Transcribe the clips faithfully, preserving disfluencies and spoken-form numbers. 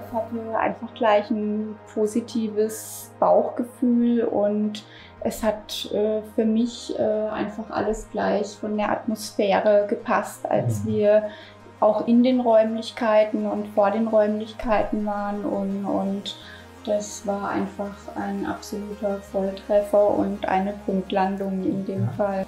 hatte einfach gleich ein positives Bauchgefühl und es hat äh, für mich äh, einfach alles gleich von der Atmosphäre gepasst, als wir auch in den Räumlichkeiten und vor den Räumlichkeiten waren und, und das war einfach ein absoluter Volltreffer und eine Punktlandung in dem ja. Fall.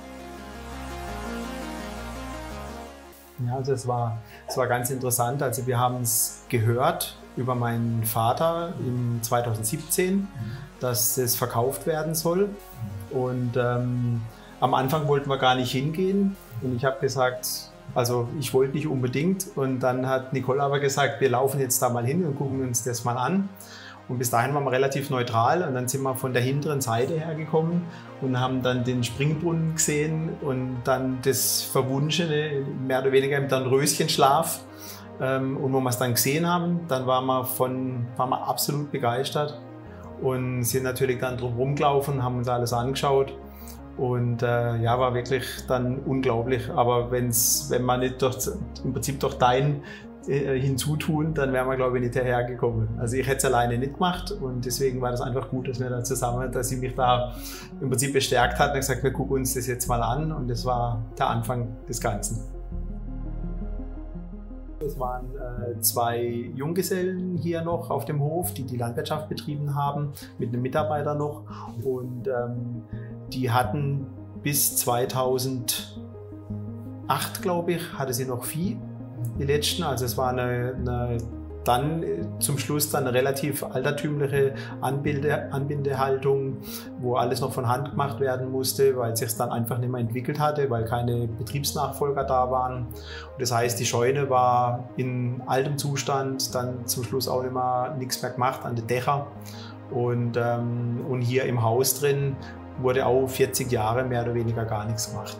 Ja, also es war, es war ganz interessant. Also wir haben es gehört über meinen Vater in zweitausendsiebzehn, mhm. dass es verkauft werden soll. Und ähm, am Anfang wollten wir gar nicht hingehen. Und ich habe gesagt, also ich wollte nicht unbedingt. Und dann hat Nicole aber gesagt, wir laufen jetzt da mal hin und gucken uns das mal an. Und bis dahin waren wir relativ neutral und dann sind wir von der hinteren Seite hergekommen und haben dann den Springbrunnen gesehen und dann das Verwunschene, mehr oder weniger im Dornröschenschlaf. Und wo wir es dann gesehen haben, dann waren wir, von, waren wir absolut begeistert und sind natürlich dann drum rumgelaufen, haben uns alles angeschaut. Und äh, ja, war wirklich dann unglaublich. Aber wenn's, wenn man nicht durch, im Prinzip durch dein hinzutun, dann wären wir, glaube ich, nicht hergekommen. Also ich hätte es alleine nicht gemacht und deswegen war das einfach gut, dass wir da zusammen, dass sie mich da im Prinzip bestärkt hat und gesagt, wir gucken uns das jetzt mal an und das war der Anfang des Ganzen. Es waren äh, zwei Junggesellen hier noch auf dem Hof, die die Landwirtschaft betrieben haben, mit einem Mitarbeiter noch und ähm, die hatten bis zweitausendacht, glaube ich, hatte sie noch Vieh. Die letzten, also es war eine, eine dann zum Schluss dann eine relativ altertümliche Anbinde, Anbindehaltung, wo alles noch von Hand gemacht werden musste, weil es sich dann einfach nicht mehr entwickelt hatte, weil keine Betriebsnachfolger da waren. Und das heißt, die Scheune war in altem Zustand, dann zum Schluss auch nicht mehr nichts mehr gemacht an den Dächern. Und, ähm, und hier im Haus drin wurde auch vierzig Jahre mehr oder weniger gar nichts gemacht.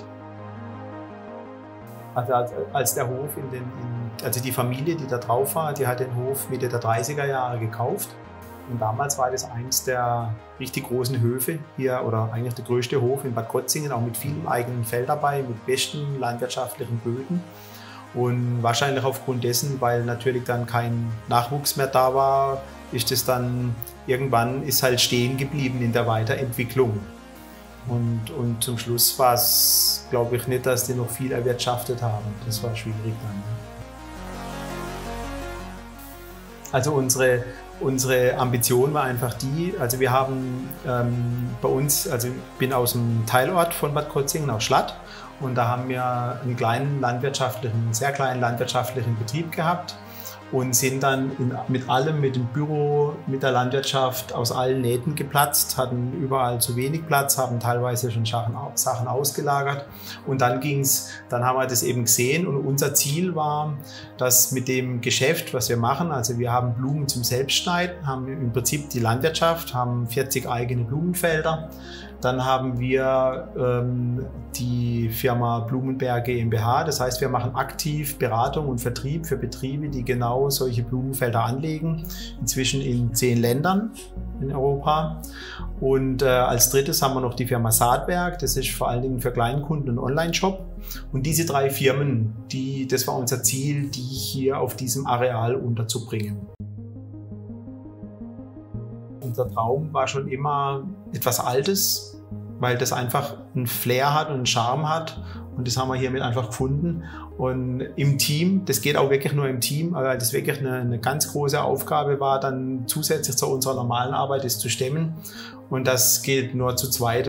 Also als, als der Hof, in den, in, also die Familie, die da drauf war, die hat den Hof Mitte der dreißiger Jahre gekauft. Und damals war das eines der richtig großen Höfe hier, oder eigentlich der größte Hof in Bad Krozingen, auch mit vielem eigenen Feld dabei, mit besten landwirtschaftlichen Böden. Und wahrscheinlich aufgrund dessen, weil natürlich dann kein Nachwuchs mehr da war, ist es dann irgendwann ist halt stehen geblieben in der Weiterentwicklung. Und, und zum Schluss war es, glaube ich, nicht, dass die noch viel erwirtschaftet haben. Das war schwierig dann. Also unsere, unsere Ambition war einfach die, also wir haben ähm, bei uns, also ich bin aus dem Teilort von Bad Krozingen, aus Schlatt, und da haben wir einen kleinen landwirtschaftlichen, sehr kleinen landwirtschaftlichen Betrieb gehabt. Und sind dann in, mit allem, mit dem Büro, mit der Landwirtschaft aus allen Nähten geplatzt, hatten überall zu wenig Platz, haben teilweise schon Sachen, Sachen ausgelagert. Und dann ging's, dann haben wir das eben gesehen und unser Ziel war, dass mit dem Geschäft, was wir machen, also wir haben Blumen zum Selbstschneiden, haben im Prinzip die Landwirtschaft, haben vierzig eigene Blumenfelder. Dann haben wir ähm, die Firma Blumenberg GmbH, das heißt, wir machen aktiv Beratung und Vertrieb für Betriebe, die genau solche Blumenfelder anlegen, inzwischen in zehn Ländern in Europa. Und äh, als drittes haben wir noch die Firma Saatwerk, das ist vor allen Dingen für Kleinkunden ein Online-Shop. Und diese drei Firmen, die, das war unser Ziel, die hier auf diesem Areal unterzubringen. Unser Traum war schon immer etwas Altes, weil das einfach einen Flair hat und einen Charme hat. Und das haben wir hiermit einfach gefunden. Und im Team, das geht auch wirklich nur im Team, weil das wirklich eine, eine ganz große Aufgabe war, dann zusätzlich zu unserer normalen Arbeit das zu stemmen. Und das geht nur zu zweit.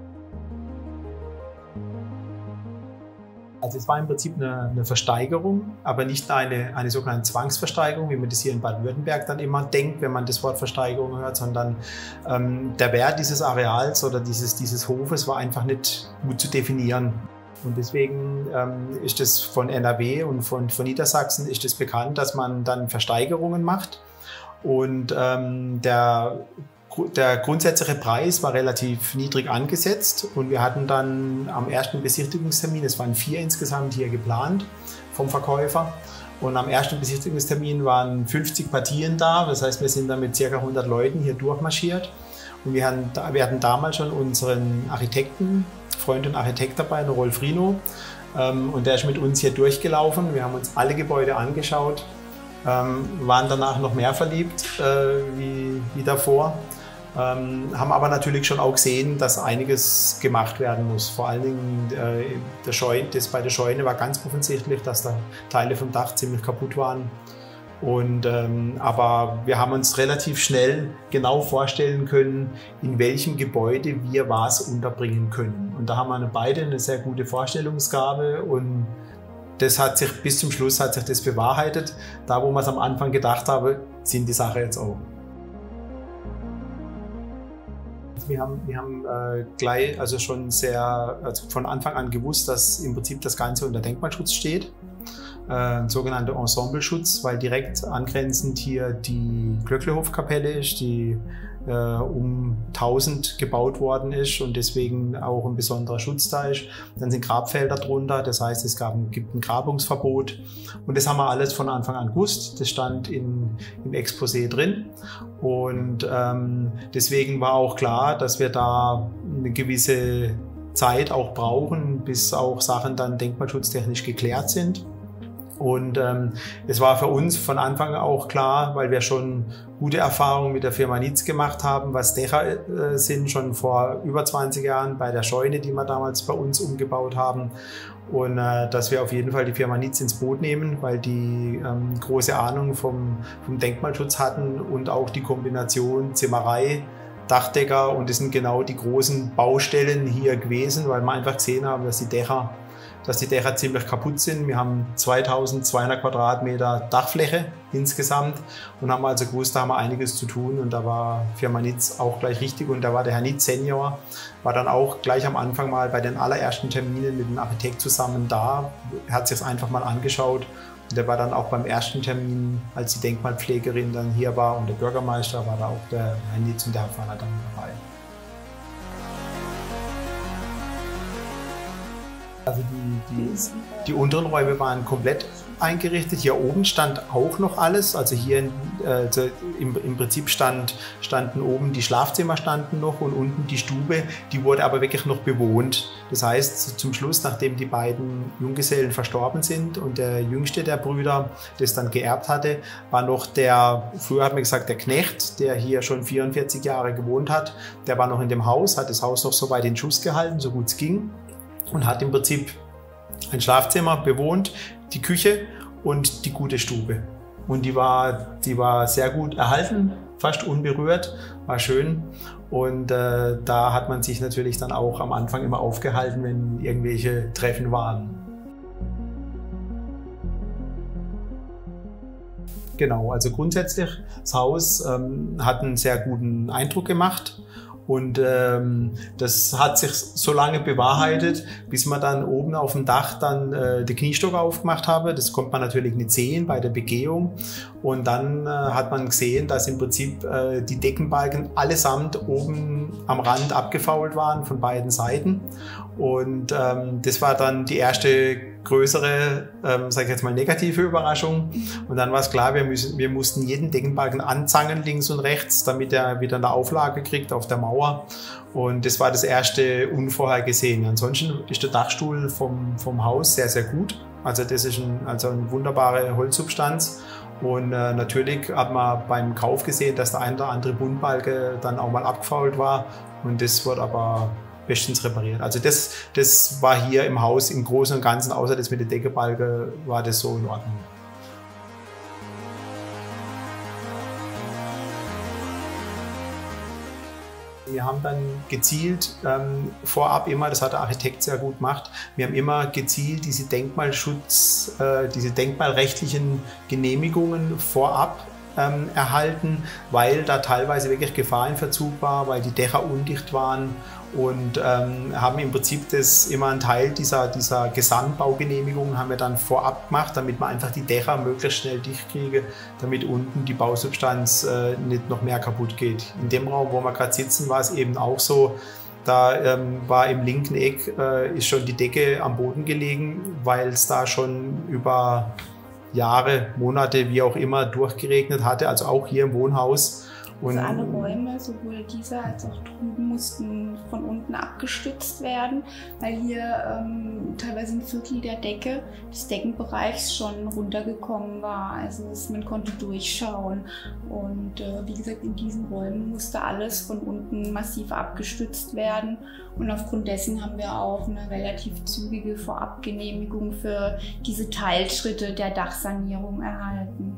Also es war im Prinzip eine, eine Versteigerung, aber nicht eine, eine sogenannte Zwangsversteigerung, wie man das hier in Baden-Württemberg dann immer denkt, wenn man das Wort Versteigerung hört, sondern ähm, der Wert dieses Areals oder dieses, dieses Hofes war einfach nicht gut zu definieren. Und deswegen ähm, ist es von N R W und von, von Niedersachsen ist es bekannt, dass man dann Versteigerungen macht. Und ähm, der Der grundsätzliche Preis war relativ niedrig angesetzt und wir hatten dann am ersten Besichtigungstermin, es waren vier insgesamt hier geplant vom Verkäufer, und am ersten Besichtigungstermin waren fünfzig Partien da, das heißt, wir sind dann mit ca. hundert Leuten hier durchmarschiert und wir hatten, wir hatten damals schon unseren Architekten, Freund und Architekt dabei, den Rolf Rino, und der ist mit uns hier durchgelaufen, wir haben uns alle Gebäude angeschaut. ähm, waren danach noch mehr verliebt äh, wie, wie davor. Ähm, haben aber natürlich schon auch gesehen, dass einiges gemacht werden muss. Vor allen Dingen äh, der Scheune, das bei der Scheune war ganz offensichtlich, dass da Teile vom Dach ziemlich kaputt waren. Und, ähm, aber wir haben uns relativ schnell genau vorstellen können, in welchem Gebäude wir was unterbringen können. Und da haben wir beide eine sehr gute Vorstellungsgabe und das hat sich bis zum Schluss hat sich das bewahrheitet. Da, wo man es am Anfang gedacht habe, sind die Sache jetzt auch. Wir haben, wir haben äh, gleich, also schon sehr, also von Anfang an gewusst, dass im Prinzip das Ganze unter Denkmalschutz steht. Äh, ein sogenannter Ensembleschutz, weil direkt angrenzend hier die Glöcklehofkapelle ist, die äh, um tausend gebaut worden ist und deswegen auch ein besonderer Schutz da ist. Dann sind Grabfelder drunter, das heißt, es gab, gibt ein Grabungsverbot und das haben wir alles von Anfang an gewusst. Das stand in, im Exposé drin und ähm, deswegen war auch klar, dass wir da eine gewisse Zeit auch brauchen, bis auch Sachen dann denkmalschutztechnisch geklärt sind. Und ähm, es war für uns von Anfang an auch klar, weil wir schon gute Erfahrungen mit der Firma Nitz gemacht haben, was Dächer äh, sind, schon vor über zwanzig Jahren bei der Scheune, die wir damals bei uns umgebaut haben. Und äh, dass wir auf jeden Fall die Firma Nitz ins Boot nehmen, weil die ähm, große Ahnung vom, vom Denkmalschutz hatten und auch die Kombination Zimmerei, Dachdecker. Und das sind genau die großen Baustellen hier gewesen, weil wir einfach gesehen haben, dass die Dächer dass die Dächer ziemlich kaputt sind. Wir haben zweitausendzweihundert Quadratmeter Dachfläche insgesamt und haben also gewusst, da haben wir einiges zu tun und da war Firma Nitz auch gleich richtig und da war der Herr Nitz Senior, war dann auch gleich am Anfang mal bei den allerersten Terminen mit dem Architekt zusammen da, er hat sich das einfach mal angeschaut und der war dann auch beim ersten Termin, als die Denkmalpflegerin dann hier war und der Bürgermeister, war da auch der Herr Nitz und der Herr Pfanner dann dabei. Also die, die, die unteren Räume waren komplett eingerichtet. Hier oben stand auch noch alles. Also hier äh, im, im Prinzip stand, standen oben die Schlafzimmer standen noch und unten die Stube. Die wurde aber wirklich noch bewohnt. Das heißt, zum Schluss, nachdem die beiden Junggesellen verstorben sind und der jüngste der Brüder das dann geerbt hatte, war noch der, früher hat man gesagt, der Knecht, der hier schon vierundvierzig Jahre gewohnt hat. Der war noch in dem Haus, hat das Haus noch so weit in Schuss gehalten, so gut es ging. Und hat im Prinzip ein Schlafzimmer bewohnt, die Küche und die gute Stube. Und die war, die war sehr gut erhalten, fast unberührt, war schön. Und äh, da hat man sich natürlich dann auch am Anfang immer aufgehalten, wenn irgendwelche Treffen waren. Genau, also grundsätzlich, das Haus ähm, hat einen sehr guten Eindruck gemacht. Und ähm, das hat sich so lange bewahrheitet, bis man dann oben auf dem Dach dann äh, die Kniestock aufgemacht habe. Das konnte man natürlich nicht sehen bei der Begehung. Und dann äh, hat man gesehen, dass im Prinzip äh, die Deckenbalken allesamt oben am Rand abgefault waren von beiden Seiten. Und ähm, das war dann die erste größere, ähm, sage ich jetzt mal, negative Überraschung. Und dann war es klar, wir, müssen, wir mussten jeden Deckenbalken anzangen, links und rechts, damit er wieder eine Auflage kriegt auf der Mauer. Und das war das erste Unvorhergesehene. Ansonsten ist der Dachstuhl vom, vom Haus sehr, sehr gut. Also das ist ein, also eine wunderbare Holzsubstanz. Und äh, natürlich hat man beim Kauf gesehen, dass der ein oder andere Bundbalke dann auch mal abgefault war. Und das wird aber bestens repariert. Also das, das war hier im Haus im Großen und Ganzen, außer das mit der Deckenbalke, war das so in Ordnung. Wir haben dann gezielt ähm, vorab immer, das hat der Architekt sehr gut gemacht, wir haben immer gezielt diese Denkmalschutz, äh, diese denkmalrechtlichen Genehmigungen vorab ähm, erhalten, weil da teilweise wirklich Gefahr in Verzug war, weil die Dächer undicht waren und ähm, haben im Prinzip das immer einen Teil dieser, dieser Gesamtbaugenehmigungen haben wir dann vorab gemacht, damit man einfach die Dächer möglichst schnell dicht kriege, damit unten die Bausubstanz äh, nicht noch mehr kaputt geht. In dem Raum, wo wir gerade sitzen, war es eben auch so, da ähm, war im linken Eck äh, ist schon die Decke am Boden gelegen, weil es da schon über Jahre, Monate, wie auch immer, durchgeregnet hatte, also auch hier im Wohnhaus. Und also alle Räume, sowohl dieser als auch drüben, mussten von unten abgestützt werden, weil hier ähm, teilweise ein Viertel der Decke des Deckenbereichs schon runtergekommen war. Also dass man konnte durchschauen. Und äh, wie gesagt, in diesen Räumen musste alles von unten massiv abgestützt werden. Und aufgrund dessen haben wir auch eine relativ zügige Vorabgenehmigung für diese Teilschritte der Dachsanierung erhalten.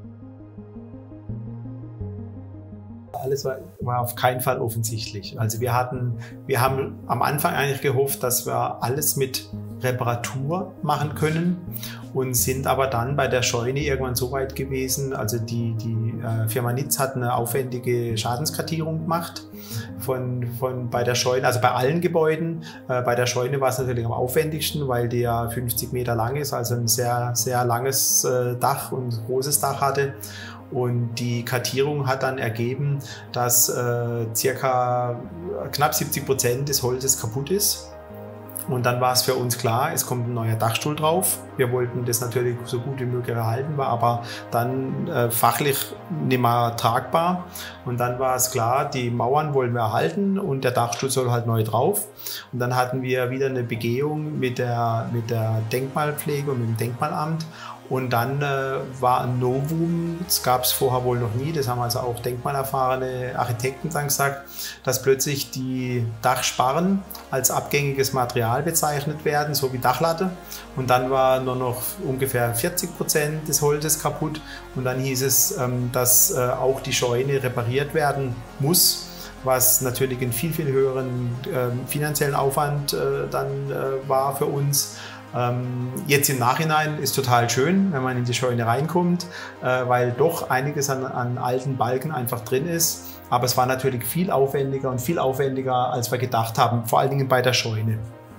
Alles war, war auf keinen Fall offensichtlich. Also wir hatten, wir haben am Anfang eigentlich gehofft, dass wir alles mit Reparatur machen können und sind aber dann bei der Scheune irgendwann so weit gewesen, also die, die äh, Firma Nitz hat eine aufwendige Schadenskartierung gemacht von, von bei der Scheune, also bei allen Gebäuden. Äh, bei der Scheune war es natürlich am aufwendigsten, weil die ja fünfzig Meter lang ist, also ein sehr, sehr langes äh, Dach und großes Dach hatte. Und die Kartierung hat dann ergeben, dass äh, circa knapp siebzig Prozent des Holzes kaputt ist. Und dann war es für uns klar, es kommt ein neuer Dachstuhl drauf. Wir wollten das natürlich so gut wie möglich erhalten, war aber dann äh, fachlich nicht mehr tragbar. Und dann war es klar, die Mauern wollen wir erhalten und der Dachstuhl soll halt neu drauf. Und dann hatten wir wieder eine Begehung mit der, mit der Denkmalpflege und mit dem Denkmalamt. Und dann äh, war ein Novum, das gab es vorher wohl noch nie, das haben also auch denkmalerfahrene Architekten dann gesagt, dass plötzlich die Dachsparren als abgängiges Material bezeichnet werden, so wie Dachlatte. Und dann war nur noch ungefähr vierzig Prozent des Holzes kaputt. Und dann hieß es, ähm, dass äh, auch die Scheune repariert werden muss, was natürlich einen viel, viel höheren äh, finanziellen Aufwand äh, dann äh, war für uns. Ähm, jetzt im Nachhinein ist total schön, wenn man in die Scheune reinkommt, äh, weil doch einiges an, an alten Balken einfach drin ist. Aber es war natürlich viel aufwendiger und viel aufwendiger, als wir gedacht haben, vor allen Dingen bei der Scheune.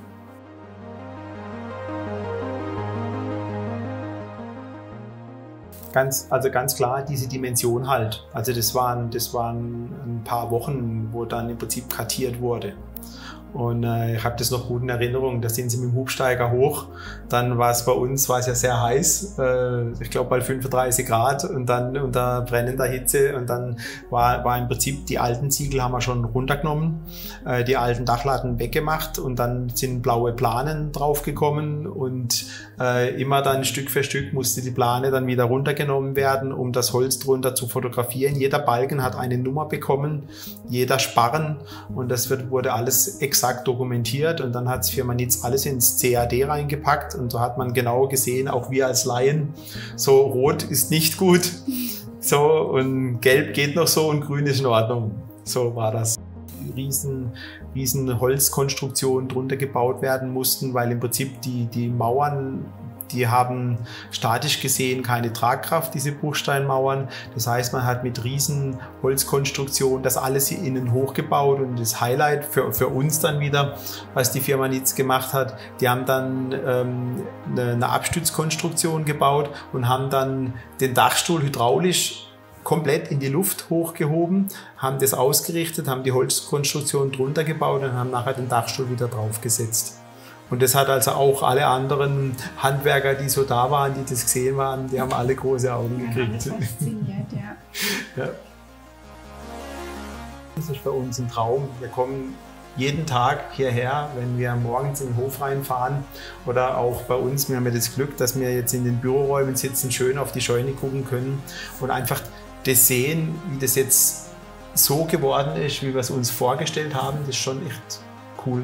Ganz, also ganz klar diese Dimension halt. Also das waren, das waren ein paar Wochen, wo dann im Prinzip kartiert wurde. Und äh, ich habe das noch gut in Erinnerung, da sind sie mit dem Hubsteiger hoch. Dann war es bei uns, war es ja sehr heiß, äh, ich glaube bei fünfunddreißig Grad und dann unter brennender Hitze. Und dann war, war im Prinzip, die alten Ziegel haben wir schon runtergenommen, äh, die alten Dachlatten weggemacht und dann sind blaue Planen draufgekommen und äh, immer dann Stück für Stück musste die Plane dann wieder runtergenommen werden, um das Holz drunter zu fotografieren. Jeder Balken hat eine Nummer bekommen, jeder Sparren, und das wird, wurde alles exakt dokumentiert, und dann hat die Firma Nitz alles ins C A D reingepackt, und so hat man genau gesehen, auch wir als Laien, so rot ist nicht gut, so, und gelb geht noch so und grün ist in Ordnung. So war das. Riesen, riesen Holzkonstruktionen drunter gebaut werden mussten, weil im Prinzip die, die Mauern, die haben statisch gesehen keine Tragkraft, diese Bruchsteinmauern. Das heißt, man hat mit riesen Holzkonstruktionen das alles hier innen hochgebaut, und das Highlight für, für uns dann wieder, was die Firma Nitz gemacht hat, die haben dann ähm, eine, eine Abstützkonstruktion gebaut und haben dann den Dachstuhl hydraulisch komplett in die Luft hochgehoben, haben das ausgerichtet, haben die Holzkonstruktion drunter gebaut und haben nachher den Dachstuhl wieder draufgesetzt. Und das hat also auch alle anderen Handwerker, die so da waren, die das gesehen haben, die haben alle große Augen gekriegt. Ja, fasziniert, ja. Ja. Das ist für uns ein Traum. Wir kommen jeden Tag hierher, wenn wir morgens in den Hof reinfahren, oder auch bei uns. Wir haben ja das Glück, dass wir jetzt in den Büroräumen sitzen, schön auf die Scheune gucken können und einfach das sehen, wie das jetzt so geworden ist, wie wir es uns vorgestellt haben. Das ist schon echt cool.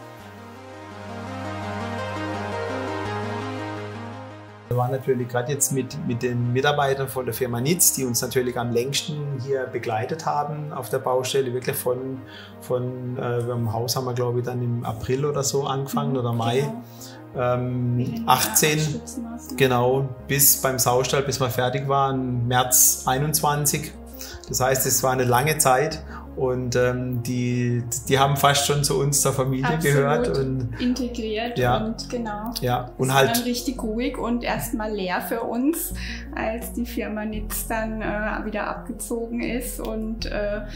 Wir waren natürlich gerade jetzt mit, mit den Mitarbeitern von der Firma Nitz, die uns natürlich am längsten hier begleitet haben auf der Baustelle, wirklich von, von äh, im Haus haben wir glaube ich dann im April oder so angefangen, oder Mai. Genau. Ähm, achtzehn, genau, bis beim Saustall, bis wir fertig waren, März einundzwanzig. Das heißt, es war eine lange Zeit, und ähm, die, die haben fast schon zu uns, zur Familie Absolut gehört. Und integriert, ja, und genau. Ja, und es halt war dann richtig ruhig und erstmal leer für uns, als die Firma Nitz dann äh, wieder abgezogen ist, und äh,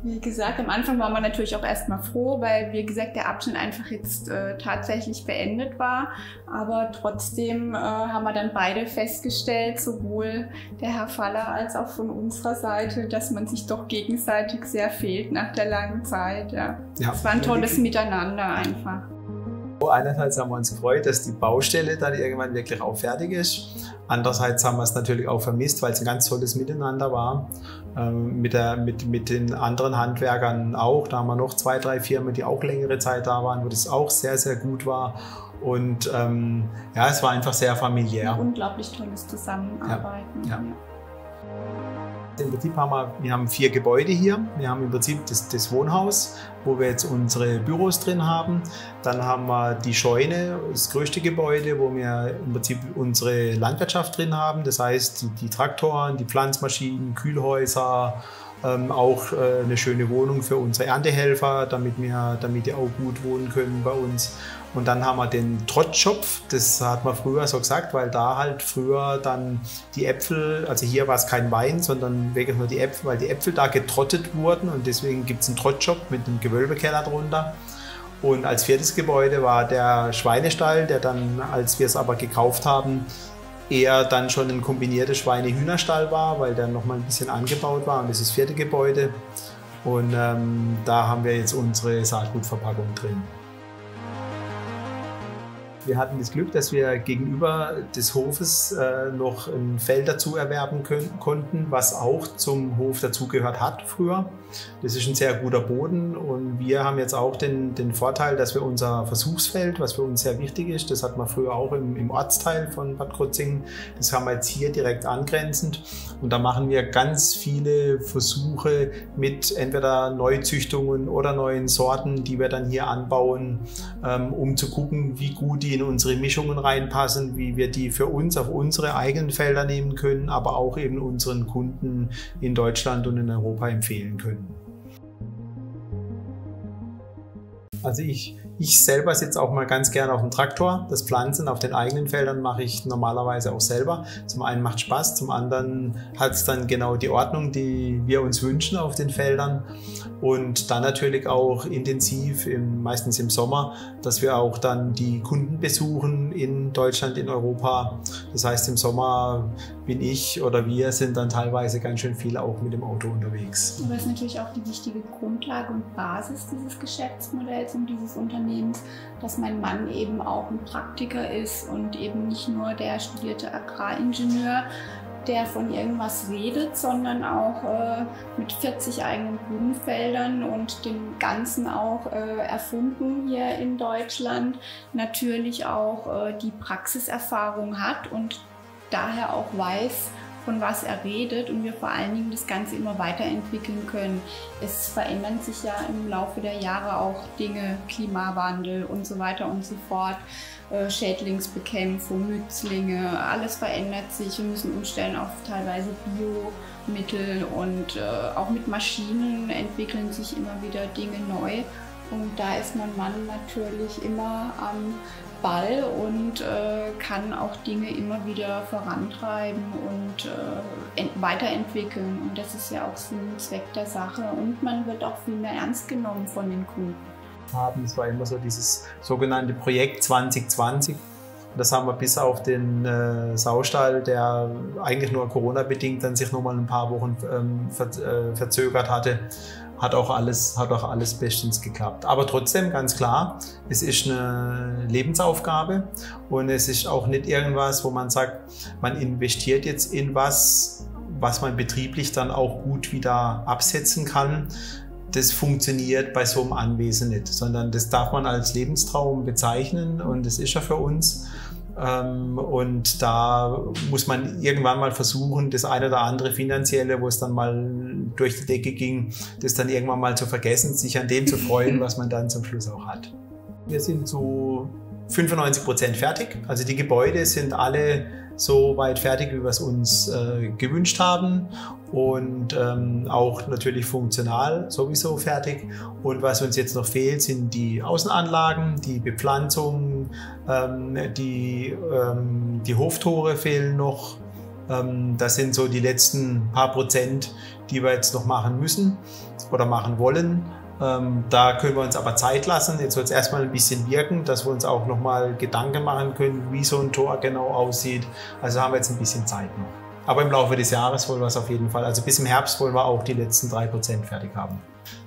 Wie gesagt, am Anfang war man natürlich auch erstmal froh, weil, wie gesagt, der Abschnitt einfach jetzt äh, tatsächlich beendet war. Aber trotzdem äh, haben wir dann beide festgestellt, sowohl der Herr Faller als auch von unserer Seite, dass man sich doch gegenseitig sehr fehlt nach der langen Zeit. Ja. Ja, es war ein tolles Miteinander einfach. Einerseits haben wir uns gefreut, dass die Baustelle dann irgendwann wirklich auch fertig ist. Andererseits haben wir es natürlich auch vermisst, weil es ein ganz tolles Miteinander war. Ähm, mit, der, mit, mit den anderen Handwerkern auch. Da haben wir noch zwei, drei Firmen, die auch längere Zeit da waren, wo das auch sehr, sehr gut war. Und ähm, ja, es war einfach sehr familiär. Ein unglaublich tolles Zusammenarbeiten. Ja, ja. Im Prinzip haben wir, wir haben vier Gebäude hier. Wir haben im Prinzip das, das Wohnhaus, wo wir jetzt unsere Büros drin haben. Dann haben wir die Scheune, das größte Gebäude, wo wir im Prinzip unsere Landwirtschaft drin haben. Das heißt, die, die Traktoren, die Pflanzmaschinen, Kühlhäuser, ähm, auch äh, eine schöne Wohnung für unsere Erntehelfer, damit, wir, damit die auch gut wohnen können bei uns. Und dann haben wir den Trottschopf, das hat man früher so gesagt, weil da halt früher dann die Äpfel, also hier war es kein Wein, sondern wirklich nur die Äpfel, weil die Äpfel da getrottet wurden und deswegen gibt es einen Trottschopf mit einem Gewölbekeller drunter. Und als viertes Gebäude war der Schweinestall, der dann, als wir es aber gekauft haben, eher dann schon ein kombinierter Schweine-Hühnerstall war, weil der nochmal ein bisschen angebaut war und das ist das vierte Gebäude. Und ähm, da haben wir jetzt unsere Saatgutverpackung drin. Wir hatten das Glück, dass wir gegenüber des Hofes äh, noch ein Feld dazu erwerben können, konnten, was auch zum Hof dazugehört hat früher. Das ist ein sehr guter Boden und wir haben jetzt auch den, den Vorteil, dass wir unser Versuchsfeld, was für uns sehr wichtig ist, das hatten wir früher auch im, im Ortsteil von Bad Krozingen, das haben wir jetzt hier direkt angrenzend und da machen wir ganz viele Versuche mit entweder Neuzüchtungen oder neuen Sorten, die wir dann hier anbauen, ähm, um zu gucken, wie gut die in unsere Mischungen reinpassen, wie wir die für uns auf unsere eigenen Felder nehmen können, aber auch eben unseren Kunden in Deutschland und in Europa empfehlen können. Also ich, ich selber sitze auch mal ganz gerne auf dem Traktor. Das Pflanzen auf den eigenen Feldern mache ich normalerweise auch selber. Zum einen macht Spaß, zum anderen hat es dann genau die Ordnung, die wir uns wünschen auf den Feldern. Und dann natürlich auch intensiv, im, meistens im Sommer, dass wir auch dann die Kunden besuchen in Deutschland, in Europa. Das heißt, im Sommer bin ich oder wir sind dann teilweise ganz schön viel auch mit dem Auto unterwegs. Aber das ist natürlich auch die wichtige Grundlage und Basis dieses Geschäftsmodells und dieses Unternehmens, dass mein Mann eben auch ein Praktiker ist und eben nicht nur der studierte Agraringenieur, der von irgendwas redet, sondern auch äh, mit vierzig eigenen Blumenfeldern und dem Ganzen auch äh, erfunden hier in Deutschland, natürlich auch äh, die Praxiserfahrung hat und daher auch weiß, von was er redet und wir vor allen Dingen das Ganze immer weiterentwickeln können. Es verändern sich ja im Laufe der Jahre auch Dinge, Klimawandel und so weiter und so fort, äh, Schädlingsbekämpfung, Nützlinge, alles verändert sich. Wir müssen umstellen auf teilweise Biomittel und äh, auch mit Maschinen entwickeln sich immer wieder Dinge neu. Und da ist mein Mann natürlich immer am Ball und äh, kann auch Dinge immer wieder vorantreiben und äh, weiterentwickeln. Und das ist ja auch Sinn und Zweck der Sache. Und man wird auch viel mehr ernst genommen von den Kunden. Es war immer so dieses sogenannte Projekt zwanzig zwanzig. Das haben wir bis auf den äh, Saustall, der eigentlich nur Corona-bedingt dann sich noch mal ein paar Wochen ähm, ver äh, verzögert hatte, hat auch alles, hat auch alles bestens geklappt. Aber trotzdem, ganz klar, es ist eine Lebensaufgabe und es ist auch nicht irgendwas, wo man sagt, man investiert jetzt in was, was man betrieblich dann auch gut wieder absetzen kann. Das funktioniert bei so einem Anwesen nicht, sondern das darf man als Lebenstraum bezeichnen und das ist ja für uns. Und da muss man irgendwann mal versuchen, das eine oder andere Finanzielle, wo es dann mal durch die Decke ging, das dann irgendwann mal zu vergessen, sich an dem zu freuen, was man dann zum Schluss auch hat. Wir sind zu fünfundneunzig Prozent fertig. Also die Gebäude sind alle so weit fertig, wie wir es uns äh, gewünscht haben und ähm, auch natürlich funktional sowieso fertig. Und was uns jetzt noch fehlt, sind die Außenanlagen, die Bepflanzung, ähm, die, ähm, die Hoftore fehlen noch. Ähm, das sind so die letzten paar Prozent, die wir jetzt noch machen müssen. oder machen wollen. Ähm, da können wir uns aber Zeit lassen. Jetzt soll es erstmal ein bisschen wirken, dass wir uns auch nochmal Gedanken machen können, wie so ein Tor genau aussieht. Also haben wir jetzt ein bisschen Zeit noch. Aber im Laufe des Jahres wollen wir es auf jeden Fall, also bis im Herbst wollen wir auch die letzten drei Prozent fertig haben.